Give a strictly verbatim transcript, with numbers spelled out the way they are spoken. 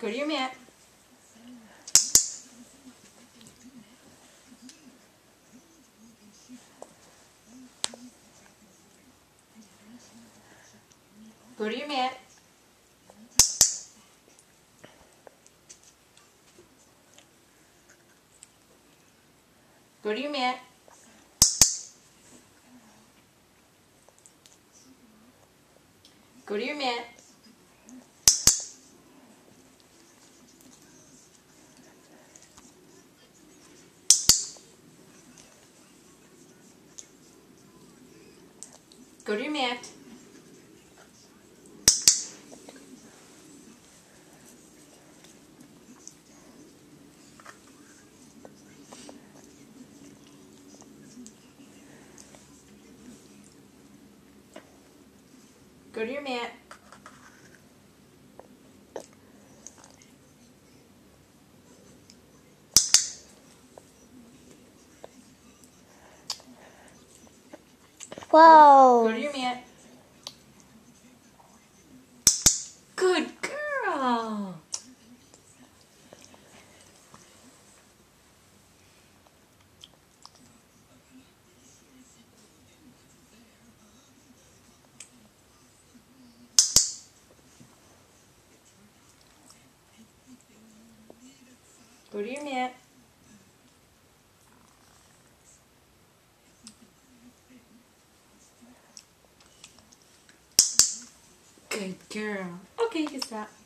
Go to your mat. Go to your mat. Go to your mat. Go to your mat. Go to your mat. Go to your mat. Whoa. Go to your mat. Good girl. Go to your mat. Good girl. Okay, you can stop.